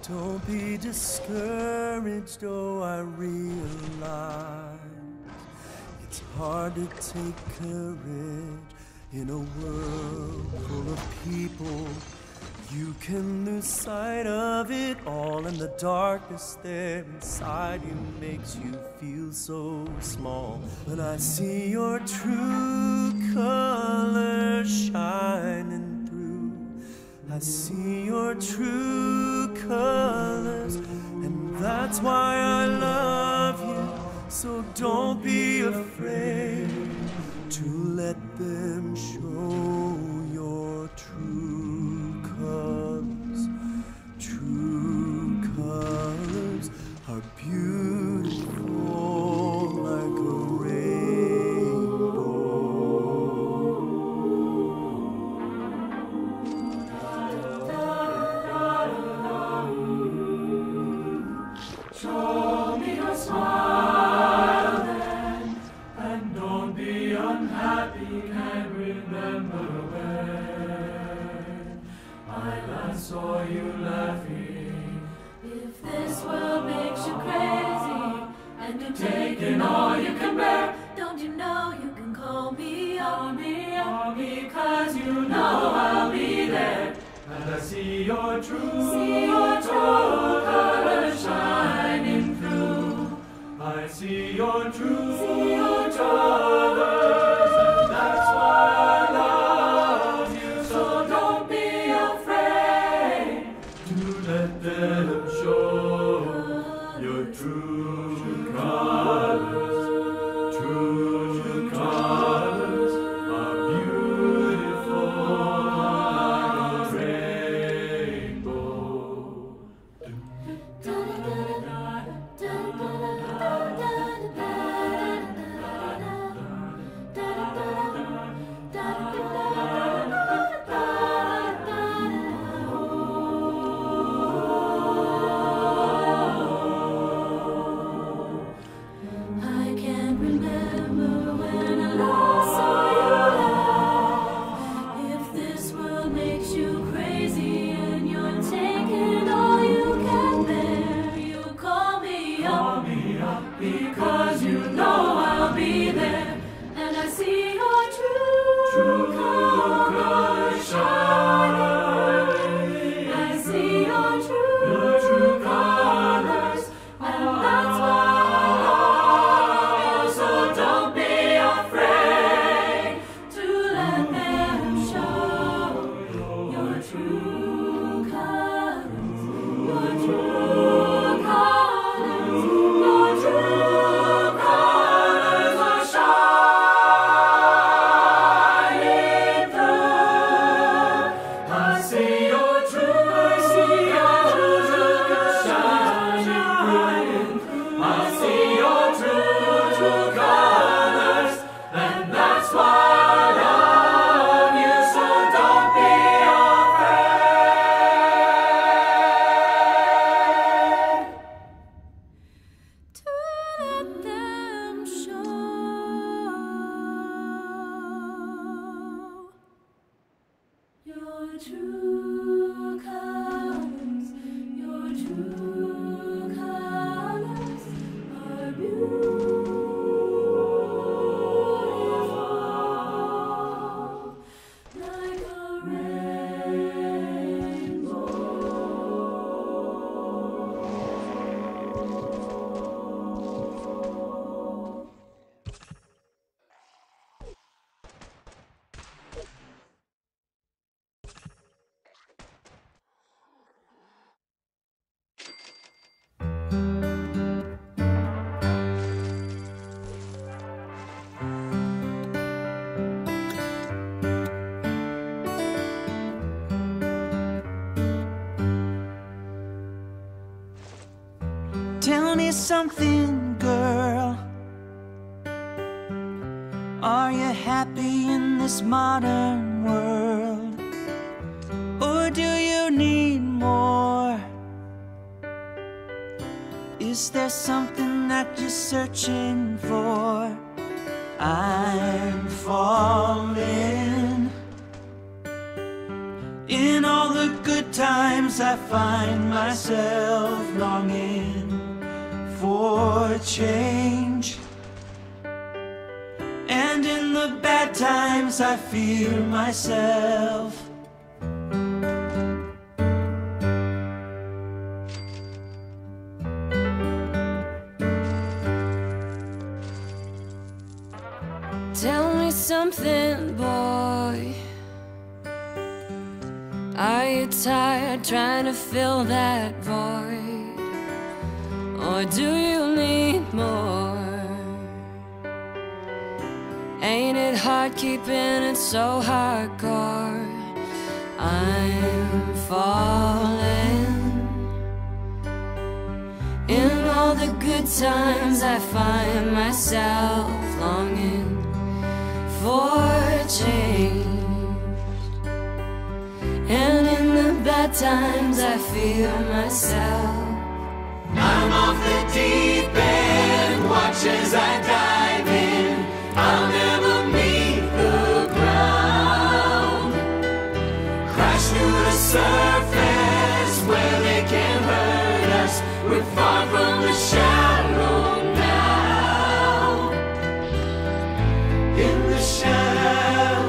Don't be discouraged, oh, I realize it's hard to take courage in a world full of people. You can lose sight of it all, and the darkness there inside you makes you feel so small. But I see your true colors shining through. I see your true colors, and that's why I love you. So don't be afraid to let them show your true colors. True colors are beautiful like a rainbow. Show me your smile then, and don't be unhappy, can't remember when I last saw you laughing. If this world makes you crazy and you're Taking all you can bear, don't you know you can call me up? because you know I'll be there. And I see your true colors shining through. I see your true colors, and that's why I love you. So don't be afraid to let them show your true colors. True colors are beautiful like a rainbow. I can't remember when I last saw you laugh. If this world makes you crazy and you're taking all you can bear, you call me up, Because you know I'll be there. and I see your true colors shining. I see your true colors, and that's why I love you. So don't be afraid to let them show your true colors. Your true colors. Your true colors are shining through. I see your true colors shining through. I see your true colors, and that's why I love you. So don't be afraid. To let them show your true colors. Your true colors are beautiful like a rainbow. Tell me something, girl. Are you happy in this modern world? Or do you need more? Is there something that you're searching for? I'm falling In all the good times I find myself longing for change, and in the bad times I fear myself. Tell me something, boy. Are you tired trying to fill that void? Or do you need more? Ain't it hard keeping it so hardcore? I'm falling. In all the good times I find myself longing for change, and in the bad times I feel myself. I'm off the deep end, watch as I dive in. I'll never meet the ground. Crash through the surface where they can hurt us. We're far from the shallow now. In the shallow,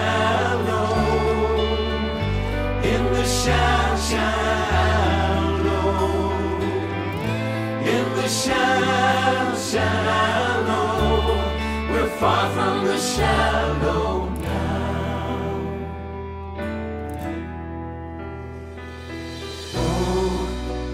in the shallow, in the shallow, we're far from the shallow now. Oh,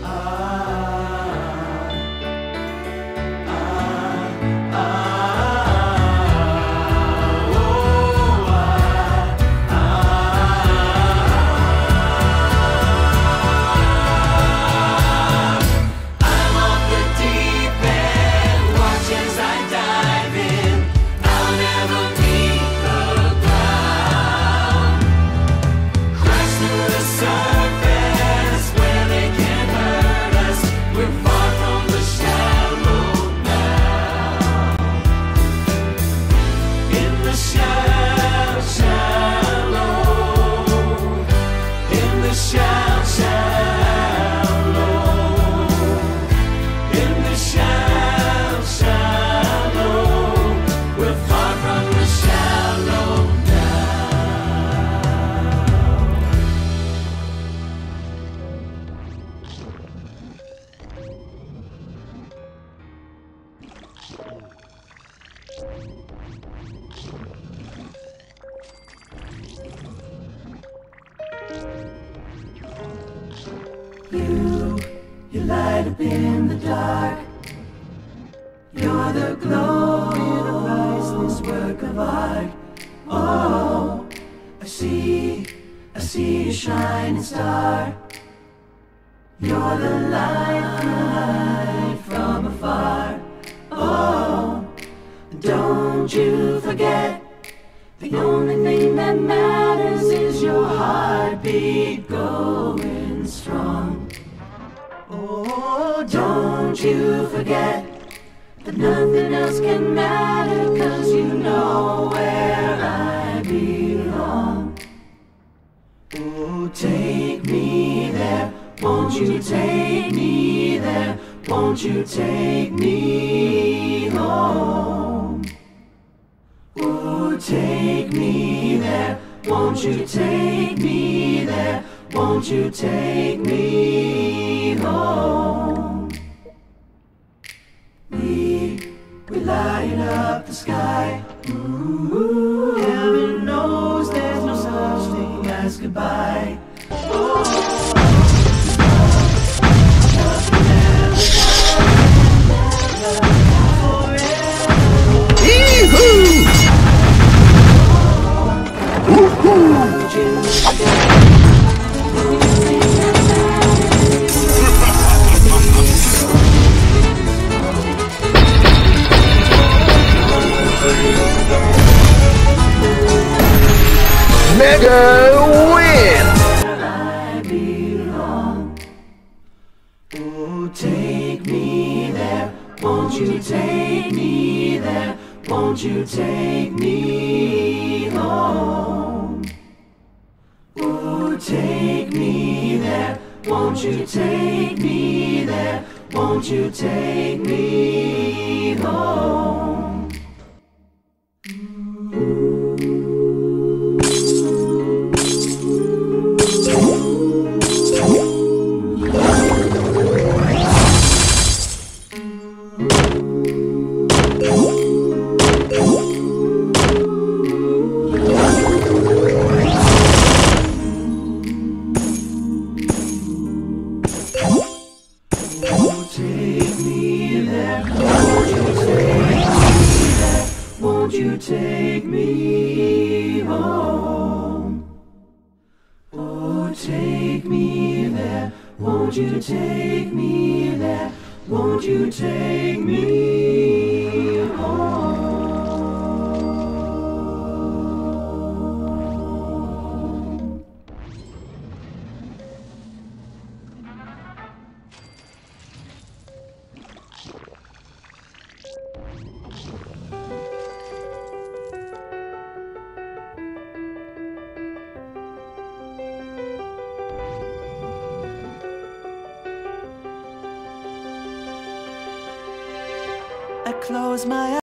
You light up in the dark. You're the glow in a priceless work of art. Oh, I see a shining star. You're the light from afar. Oh, don't you forget, the only thing that matters is your heartbeat going strong. Oh, don't you forget that nothing else can matter, 'cause you know where I belong. Oh, take me there, won't you take me there, won't you take me home? Oh, take me there, won't you take me there, won't you take me home? We light up the sky. Ooh, heaven knows there's no such thing as goodbye. Mega win! I belong. Oh, take me there, won't you take me there, won't you take me home? Oh, take me there? Won't you take me there? Won't you take me home? Take me there, won't you take me there? Won't you take me home? Oh, take me there, won't you take me there? Won't you take me home? I close my eyes.